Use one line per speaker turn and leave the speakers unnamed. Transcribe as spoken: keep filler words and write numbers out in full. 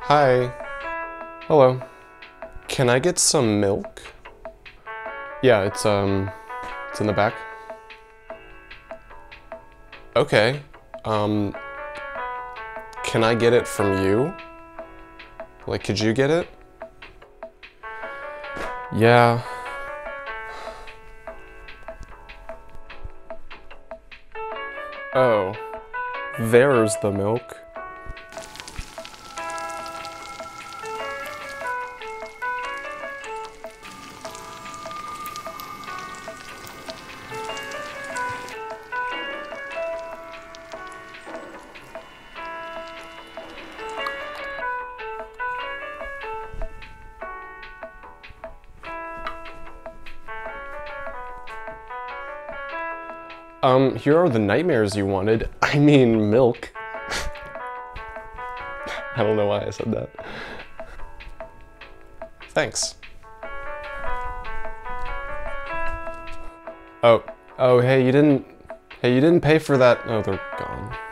Hi. Hello. Can I get some milk? Yeah, it's, um, it's in the back. Okay. Um, can I get it from you? Like, could you get it? Yeah. Oh. There's the milk. Um, here are the nightmares you wanted. I mean, milk. I don't know why I said that. Thanks. Oh, oh, hey, you didn't, hey, you didn't pay for that. Oh, they're gone.